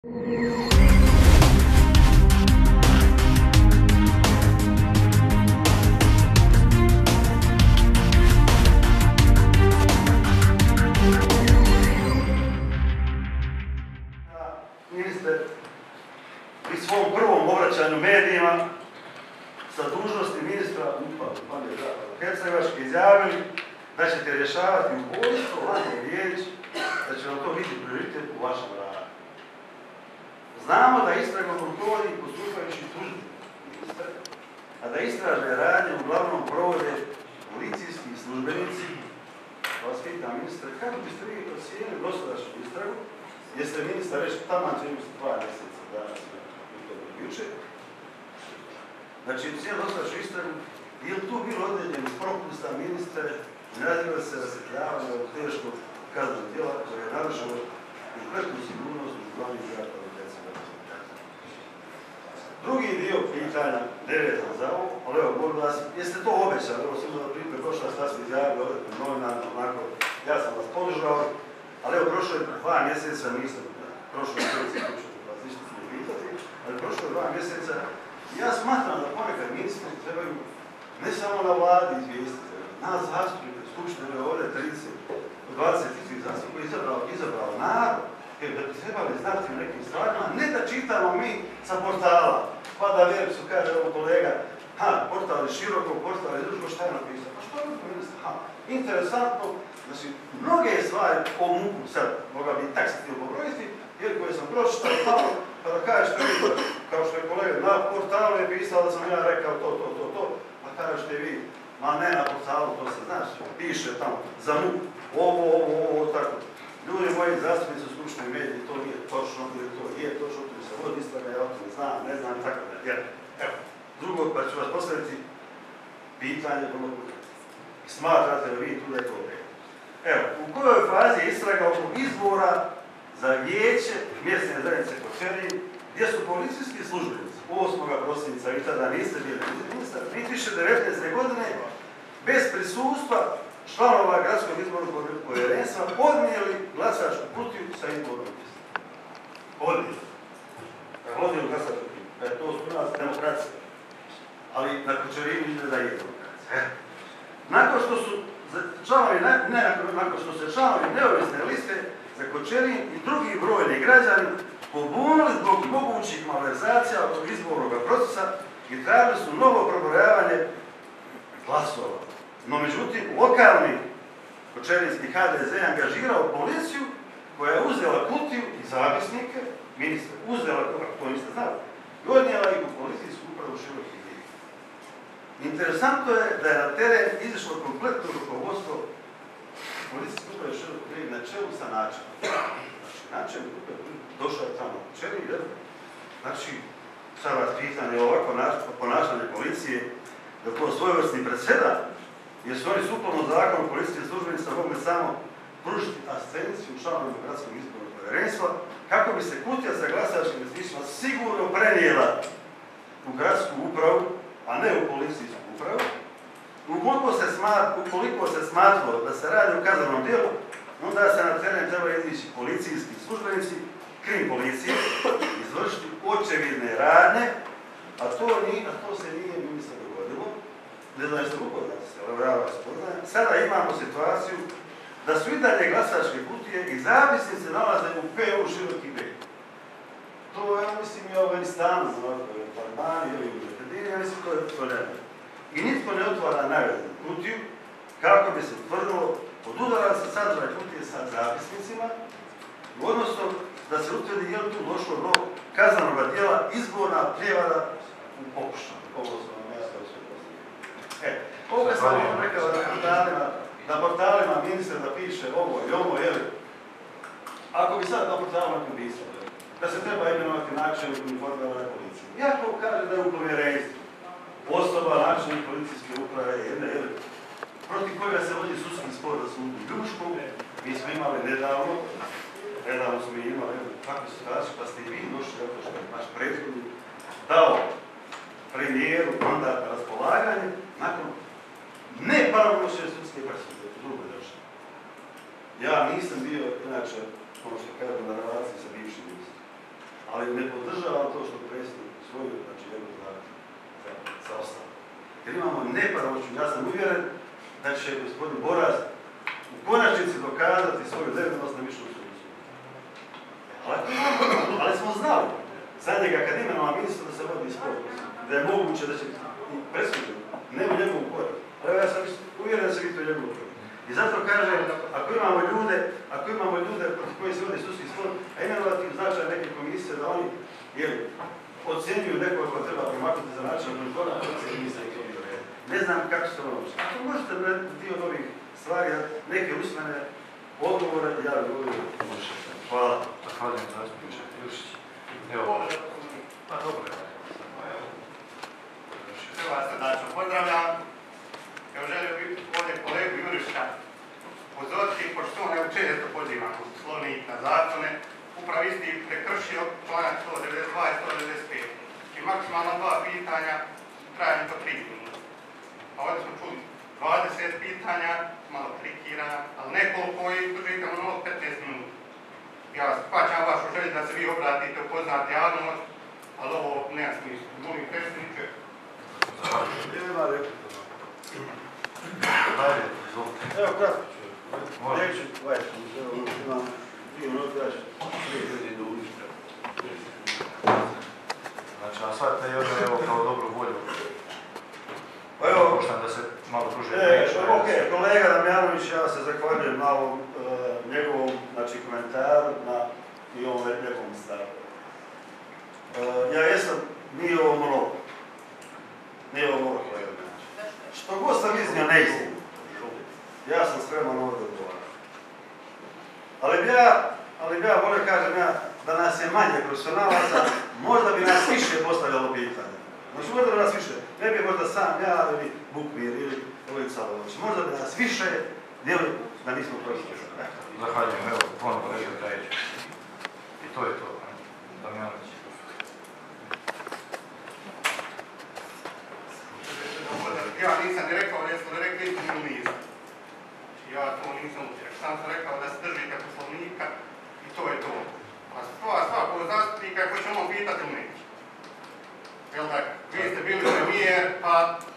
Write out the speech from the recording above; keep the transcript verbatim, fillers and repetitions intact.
Ministre, pri svom prvom obraćanju medijima sa dužnosti ministra Hercegovačke izjavili da ćete rješavati ubojstvo Vanje Riječ, da će vam to biti prioritet u vašem radu. Znamo da istragom rukovodi postupajući tužbi ministar, a da istražne radnje uglavnom provode policijski službenici. Vas pitam, ministre, kako biste vi ocijenili dosadašnju istragu? Jeste ministar već taman će imati dva mjeseca danas juče. Znači, cijelu dosadašnju istragu, je li tu bilo određenih propusta ministre, ne razvila se rasvjetljavanje ovog teškog kaznenog djela koje je narušilo kompletnu sigurnost u glavnih grada u Hercegovini. Drugi dio pitanja, devetan za ovo, ali evo, molim vas, jeste to obećali, evo sam da primjer prošla šta smo izjavili ovdje pred novinarima, onako, ja sam vas podržao, ali evo, prošlo je dva mjeseca, nisam prošlo je mjeseca, vas ništa smo pitati, ali prošlo je dva mjeseca, ja smatram da ponekad ministri trebaju ne samo na vladi izvijestiti, nas zastupnike, skupštine ovdje trideset do dvadeset zastupnika izabrao, izabrao narod, jer da bi trebali znati o nekim stvarima, ne da čitamo mi sa portala, pa da vjerujem su kaže ovo kolega, ha, portal je široko, portal je drugo, šta je napisao, pa što je to ministar, ha, interesantno, znači, mnoge stvari o muku sad, moga bi taksativno pobrojiti, jer koje sam pročitao tamo, pa da kažete vi, kao što je kolega na portalu je pisao da sam ja rekao to, to, to, to, pa kažete vi, ma ne na portalu, to se znaš, piše tamo, za muk, ovo, ovo, ovo, tako. Ljudi moji zastupnici u skupštini mediji, to nije točno, ili to je točno, to se vodi istraga, ja o tome znam, ne znam, tako da, jer, evo, drugo, pa ću vas postaviti pitanje, vrlo puta. Smatrate li vi tu da je to ok? Evo, u kojoj fazi je istraga oko izbora za vijeće mjesne zajednice Kočerin, gdje su policijski službenici osmog prosinca, vi tada niste bili ministar, dvije tisuće devetnaeste. godine, bez prisustva članova gradskog izbornog povjerenstva podnijeli glasačku kutiju sa izbornom listom. Podnijeli. Podnijeli glasačku kutiju. E, to su nas demokracija. Ali na Kočerinu izgleda je demokracija. Nakon što su članovi, ne, ne, nakon što se članovi neovisne liste za Kočerin i drugi brojni građani pobunili zbog mogućih malverzacija od izbornog procesa i tražili su novo prebrojavanje glasova. No, međutim, lokalni kočerinski ha de ze angažirao policiju koja je uzela kutiju i zapisnike, ministar, uzela, ako to niste znali, i odnijela ih u policijsku upravu Široki Brijeg. Interesantno je da je na teren izišlo kompletno rukovodstvo policijske uprave Široki Brijeg na čelu sa načelom. Znači, načelnik uprave došao je tamo u Kočerin, jer, znači, sad vas pitan je ovako ponašanje policije, da to svojevrsni presedan, jer su oni sukladno zakonu policijskih službenica mogli samo pružiti asistenciju članovima gradskog izbornog povjerenstva kako bi se kutija sa glasačkim listićima sigurno prenijela u gradsku upravu, a ne u policijsku upravu. Ukoliko se, smat, ukoliko se smatralo da se radi o kaznenom djelu, onda se na teren treba izići policijski službenici, krim policije, izvršiti očevidne radnje, a to, nije, a to se nije ministar dogodilo. Ne znam što upoznati se, ali ja vas poznajem. Sada imamo situaciju da su i dalje glasačke kutije i zapisnice nalaze u pe u Široki Brijeg. To je, ja mislim, i u Afganistanu, u Talibani ili u Makedoniji, ja mislim, to je to nema. I nitko ne otvara navedenu kutiju kako bi se utvrdilo odudara se sadržaj kutije sa zapisnicima, odnosno da se utvrdi je li tu došlo do kaznenog djela izborna prijevara u pokušaju. Ovo sam vam jasno sve postavio. E, ovo kad sam vam rekao na portalima, na portalima ministra da piše ovo i ovo, jeli, ako bi sad na portalima napisao, da se treba imenovati načelnik uniformirane policije. Iako kaže da je u povjerenstvu osoba načelnik policijske uprave jedne, jeli, protiv kojega se vodi sudski spor za sud u Ljuškom, mi smo imali nedavno, nedavno smo imali takvu situaciju, pa ste i vi došli, zato što je naš prethodnik dao premijeru mandat na raspolaganje nakon nepravomoćne sudske presude u drugoj državi. Ja nisam bio, inače, ono što kažem, na relaciji sa bivšim ministrom. ali ne podržavam to što predsjednik svoju, znači njegov zakon za ostalo. Jer imamo nepravomoćnu, ja sam uvjeren da će gospodin Boraz u konačnici dokazati svoju nevinost na višom sudu. Ali, ali smo znali za njega kad imenova ministra da se vodi spor, da je moguće da će biti presuđen, ne u njegovu korist. Ali ja sam uvjeren da će biti u njegovu korist. I zato kažem, ako imamo ljude, ako imamo ljude protiv koji se vodi sudski spor, a imenovati značaj neke komisije da oni jeli, ocjenjuju nekoga ko treba promaknuti za način od toga, ne znam kako se ono uči. Ako možete narediti dio od ovih stvari, neke usmene odgovore, ja bih govorio može. Hvala. Zahvaljujem zastupniče Ilčić. Evo, pa dobro je. Prva srdačno pozdravljam. Evo želio bih ovdje kolegu Juriška pozoriti, pošto on evo često pozivam u Poslovnik na zakone, upravo isti prekršio članak sto devedeset dva i sto devedeset pet. I maksimalno dva pitanja trajanje to tri minuta. A ovdje smo čuli dvadeset pitanja, malo trikira, ali nekoliko i držite ono petnaest minuta. Ja shvaćam vašu želju da se vi obratite, upoznate javnost, ali ovo nema smisla. Molim predsjedniče. Nema replika. Hajde, izvolite. Evo kratko ću. Može. Neću, gledajte, evo imam dvije minute, ja ću prije ljudi do ulička. Znači, a sad te još evo kao dobru volju. Pa evo, Poštam da se malo pruže E, priče. ok, kolega Damjanović, ja se zahvaljujem na ovom e, njegovom znači, komentaru na, i ovom njegovom stavu. E, ja jesam, nije ovo monolog. Nije ovo monolog, kolega Damjanović. Što god sam iznio neistinu, ja sam spreman ovdje odgovarati. Ali bi ja, ali bi ja volio kažem ja, da nas je manje profesionalaca, možda bi nas više postavljalo pitanje. Znači, možda bi nas više, ne bi možda sam ja ili Bukmir ili Vojica Lović, možda bi nas više djeli da nismo profesionalni. Zahvaljujem, evo, ponovno kolega Drajić. I to je to, Damjanović. Ja nisam ni rekao, jesmo li rekli istinu ili nisam. Ja to nisam utjerak. Sam sam rekao da se držite Poslovnika i to je to. A stvar svakog zastupnika je ko će ono pitati ili neće. Jel' tako? Vi ste bili premijer, pa